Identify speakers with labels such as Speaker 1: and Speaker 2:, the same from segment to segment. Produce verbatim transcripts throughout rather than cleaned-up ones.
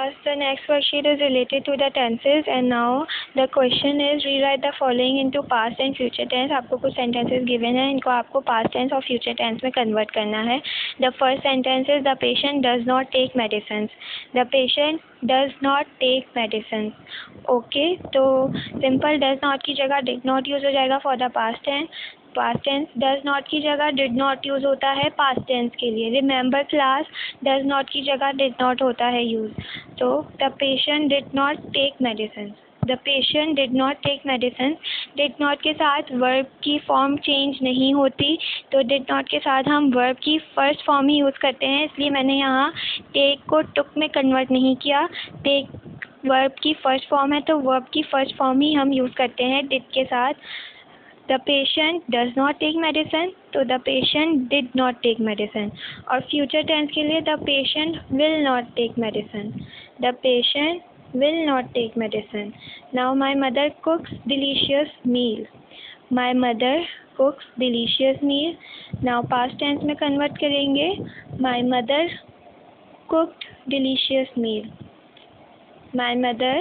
Speaker 1: class, the next worksheet is related to the tenses and now the question is rewrite the following into past and future tense. आपको कुछ sentences given है, इनको आपको past tense और future tense में convert करना है. The first sentence is the patient does not take medicines. The patient does not take medicines. Okay, तो simple does not की जगह did not use हो जाएगा for the past tense. Past tense does not की जगह did not use होता है past tense के लिए. रिमेंबर क्लास डज नॉट की जगह डिड नॉट होता है यूज़. तो the patient did not take medicine. The patient did not take medicine. Did not के साथ वर्ब की फॉर्म चेंज नहीं होती, तो डिड नॉट के साथ हम वर्ब की फर्स्ट फॉर्म ही यूज़ करते हैं, इसलिए मैंने यहाँ टेक को टुक में कन्वर्ट नहीं किया. टेक वर्ब की फर्स्ट फॉर्म है तो वर्ब की फर्स्ट फॉर्म ही हम यूज़ करते हैं डिड के साथ. The patient does not take medicine, तो the patient did not take medicine. और future tense के लिए the patient will not take medicine. The patient will not take medicine. Now my mother cooks delicious meal. My mother cooks delicious meal. Now past tense में convert करेंगे. My mother cooked delicious meal. My mother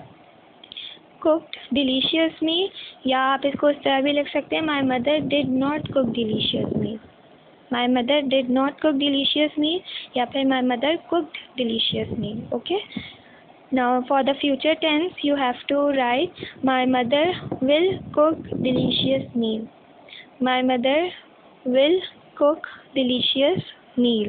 Speaker 1: cooked delicious meal, या आप इसको इस तरह भी लिख सकते हैं my mother did not cook delicious meal. My mother did not cook delicious meal, या फिर my mother cooked delicious meal. Okay. Now for the future tense you have to write my mother will cook delicious meal. My mother will cook delicious meal.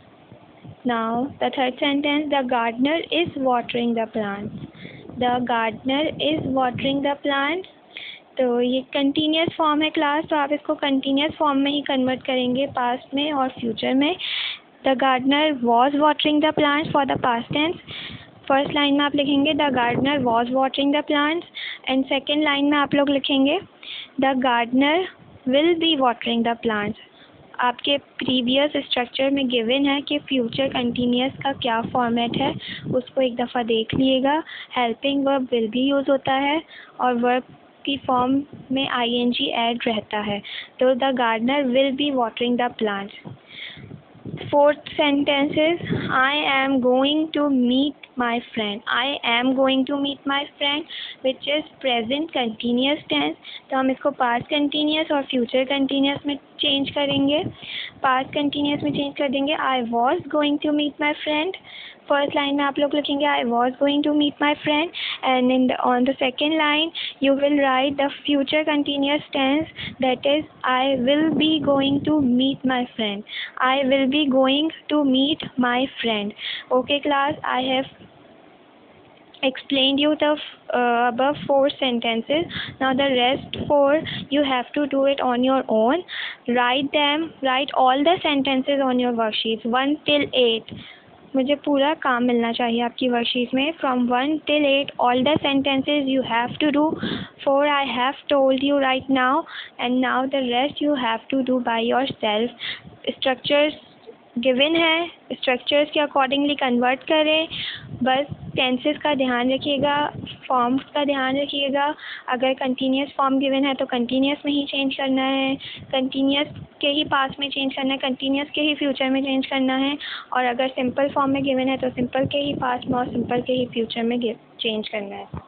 Speaker 1: Now the third sentence, the gardener is watering the plants. The gardener is watering the plant. तो ये continuous form है class, तो आप इसको continuous form में ही convert करेंगे past में और फ्यूचर में. The gardener was watering the plants for the past tense. First line में आप लिखेंगे the gardener was watering the plants and second line में आप लोग लिखेंगे the gardener will be watering the plants. आपके प्रीवियस स्ट्रक्चर में गिवन है कि फ्यूचर कंटिन्यूस का क्या फॉर्मेट है, उसको एक दफ़ा देख लीजिएगा. हेल्पिंग वर्ब विल भी यूज़ होता है और वर्ब की फॉर्म में आईएनजी ऐड रहता है. तो the gardener will be watering the plants. Fourth sentence is I am going to meet my friend. I am going to meet my friend, which is present continuous tense. तो हम इसको past continuous और future continuous में change करेंगे. past continuous में change कर देंगे I was going to meet my friend. First line में आप लोग लिखेंगे I was going to meet my friend, and in the on the second line you will write the future continuous tense, that is I will be going to meet my friend. I will be going to meet my friend. Okay class, I have explained you the uh, above four sentences. Now the rest four you have to do it on your own. Write them, write all the sentences on your worksheets one till eight. मुझे पूरा काम मिलना चाहिए आपकी worksheet में. From one till eight all the sentences you have to do. Four I have told you right now and now the rest you have to do by yourself. Structures given है, structures के accordingly convert करें. बस tenses का ध्यान रखिएगा, forms का ध्यान रखिएगा. अगर कंटिन्यूस फॉर्म गिवन है तो कंटिन्यूस में ही चेंज करना है, कंटिन्यूस के ही पास्ट में चेंज करना है, कंटिन्यूस के ही फ्यूचर में चेंज करना है. और अगर सिंपल फॉर्म में गिवन है तो सिंपल के ही पास्ट में और सिंपल के ही फ्यूचर में चेंज करना है.